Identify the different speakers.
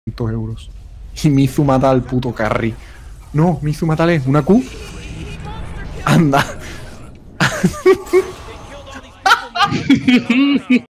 Speaker 1: euros. Y Mizu mata al puto carry. No, Mizu mátale. ¿Una Q? Anda.